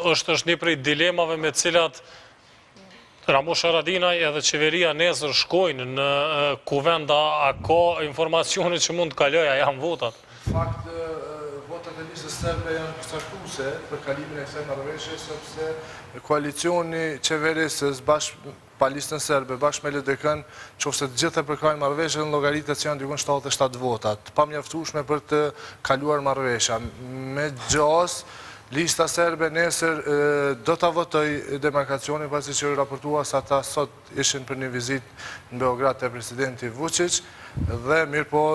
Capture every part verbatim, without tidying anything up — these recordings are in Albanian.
është është një prej dilemave me cilat Ramush Haradinaj edhe qeveria nesër shkojnë në kuvenda, a ka informacione që mund të kaloja, janë votat? Fakt, votat e listës serbe janë përcaktuse për kalimin e kësaj marrëveshje, sepse koalicioni qeverisës bashkë pa listën serbe, bashkë me L D K-n, qofse të gjithë e përkrajnë marrëveshje në llogaritët që janë dikon shtatëdhjetë e shtatë votat, pa mjaftueshme për të kaluar marrëveshja. Me gjas, lista serbe nesër do të votoj demarkacionin, pasi që raportua sa ta sot ishin për një vizit në Beograd të presidenti Vučić, dhe mirë po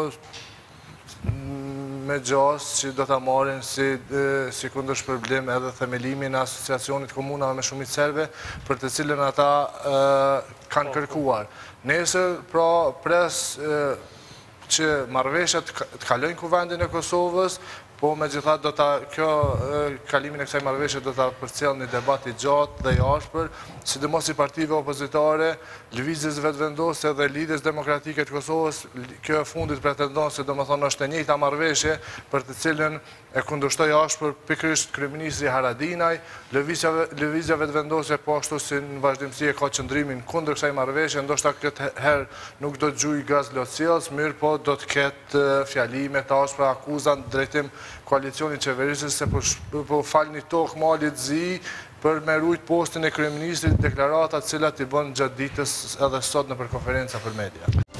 me gjas që do të marrin si kundër shpërblim edhe themelimin e asociacionit komunave me shumicë serbe, për të cilën ata kanë kërkuar. Nesër, pra pres që marrëveshjet të kalojnë kuvendin e Kosovës, po me gjithat do të, kjo kalimin e kësaj marrëveshje do të përcjell një debat i gjatë dhe i ashpër, sidomos i partive opozitare, lëvizjes vetëvendose dhe lidhjes demokratike të Kosovës. Kjo e fundit pretendon se do më thonë është e njëjta marrëveshje për të cilën e kundërshtoi ashpër pikërisht kryeministri Haradinaj. Lëvizja vetëvendose po ashtu si në vazhdimsi e ka qëndrimin kundër kësaj marrëveshje, ndoshta këtë herë nuk do të gjujë gaz lotësjellës, mirë po do të ketë fjalime të ashpra, akuza në drejtim koalicionit qeverisës se po falni tokë malit zi për me rujt postin e kryeministrit, deklarata cilat i bën gjatë ditës edhe sot në për konferenca për media.